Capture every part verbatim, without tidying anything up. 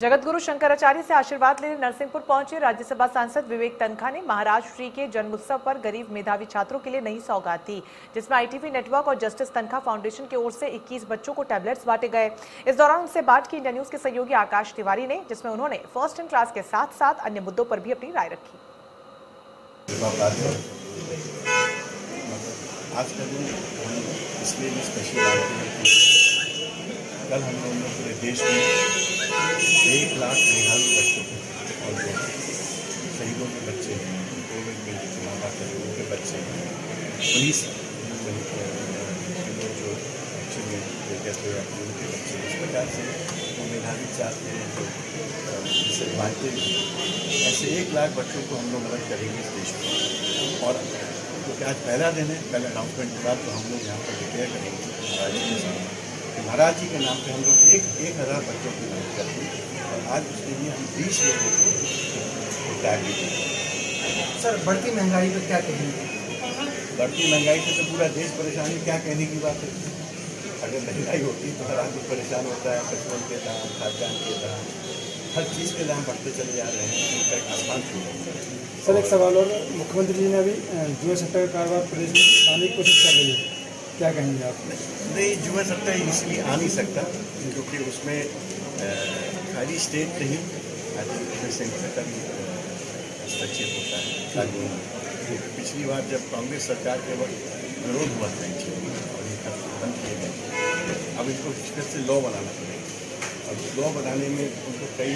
जगतगुरु शंकराचार्य से आशीर्वाद लेने नरसिंहपुर पहुंचे राज्यसभा सांसद विवेक तनखा ने महाराज श्री के जन्मोत्सव पर गरीब मेधावी छात्रों के लिए नई सौगात दी, जिसमें आईटीवी नेटवर्क और जस्टिस तनखा फाउंडेशन की ओर से इक्कीस बच्चों को टैबलेट्स बांटे गए। इस दौरान उनसे बात की इंडिया न्यूज के सहयोगी आकाश तिवारी ने, जिसमें उन्होंने फर्स्ट इन क्लास के साथ साथ अन्य मुद्दों पर भी अपनी राय रखी। आज का दिन इसलिए भी स्पेशल है, कल हम लोगों ने पूरे देश में एक लाख मेधावी बच्चों को और जो शहीदों के बच्चे हैं, कोविड में जो चुनाव आते हैं उनके बच्चे हैं, पुलिस जो बच्चे में कहते हैं उनके बच्चे, इस प्रकार से वो मेधावी चाहते हैं जो जिसे बांटते ऐसे एक लाख बच्चों को हम लोग मदद करेंगे इस देश में। और क्योंकि आज पहला दिन है, पहले अनाउंसमेंट के बाद तो हम लोग यहाँ पर डिक्लेयर करेंगे महाराज जी के सामने कि महाराज जी के नाम पे हम लोग एक एक हज़ार बच्चों की मदद करते हैं और आज उसके लिए हम बीस लोगों को टैग भी देंगे। सर, बढ़ती महंगाई पर क्या कहेंगे? बढ़ती महंगाई से तो पूरा देश परेशान है, क्या कहने की बात है। अगर महंगाई होती तो हर आदमी परेशान होता है, पेट्रोल के दाम, खाद्यान्न के दाम, हर चीज़ के दाम बढ़ते चले जा रहे हैं, उनका एक आसमान छू रहा है। सर, एक सवाल और, मुख्यमंत्री जी ने अभी जुआ सट्टा का कारोबार प्रदेश में लाने की कोशिश कर रही है, क्या कहेंगे आप? नहीं, जुआ सट्टा इसलिए आ नहीं सकता क्योंकि उसमें खाली स्टेट नहीं, आई थिंक उसमें सेंटर का भी हस्तक्षेप होता है कानून। पिछली बार जब कांग्रेस सरकार के वक्त विरोध हुआ था इन चीज़ों और ये बंद किए गए, अब इनको फिर से लॉ बनाना पड़ेगा। अब लॉ बनाने में उनको कई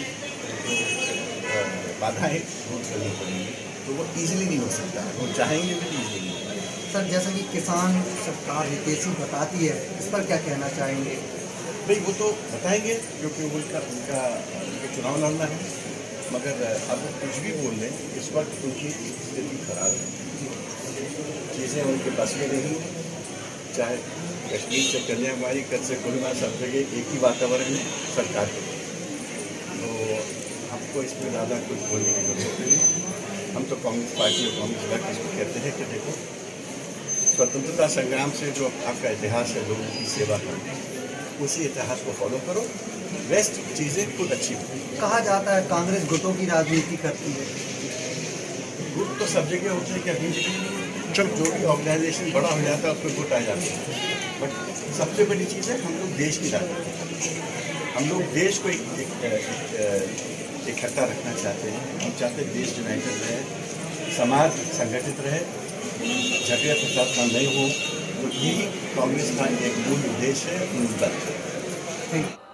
बाधाएँ दूर करनी पड़ेंगी, तो वो ईजिली नहीं हो सकता, वो चाहेंगे भी ईजिली नहीं हो सकता। सर, जैसा कि किसान सरकार हितैषी बताती है, इस पर क्या कहना चाहेंगे? भाई वो तो बताएंगे क्योंकि उनका उनका उनके चुनाव लड़ना है, मगर अब वो कुछ भी बोल लें, इस वक्त उनकी स्थिति खराब है, चीज़ें उनके बस में नहीं है। चाहे कश्मीर से कन्याकुमारी, कच्छ से कोहिमा, सब जगह एक ही वातावरण है सरकार के, तो हमको इसमें ज़्यादा कुछ बोलने की जरूरत नहीं। हम तो कांग्रेस पार्टी और कांग्रेस पार्टी इसको कहते हैं कि देखो, स्वतंत्रता संग्राम से जो आपका इतिहास है, लोगों की सेवा करना, उसी इतिहास को फॉलो करो, बेस्ट चीज़ें खुद अच्छी होती है। कहा जाता है कांग्रेस गुटों की राजनीति करती है। गुट तो सब जगह होते हैं, क्या बीजेपी चल जो भी ऑर्गेनाइजेशन बड़ा हो जाता है उसमें गुट आ जाते हैं, बट सबसे बड़ी चीज़ है हम लोग देश की राजनीति, हम लोग देश को इकट्ठा रखना चाहते हैं। हम चाहते हैं देश यूनाइटेड रहे, समाज संगठित रहे, झगड़े फसाद नहीं हो, तो यही कांग्रेस का एक मूल उद्देश्य है, मूल लक्ष्य है।